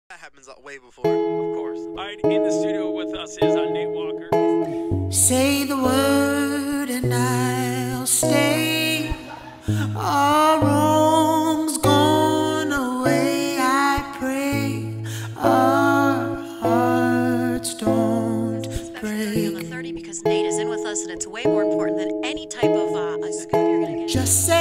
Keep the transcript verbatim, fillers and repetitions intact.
That happens way before. Of course. All right, in the studio with us is uh, Nate Walker. Say the word and I'll stay. All wrongs gone away, I pray. Our hearts don't break. thirty because Nate is in with us, and it's way more important than any type of uh, a scoop you're gonna get. Just say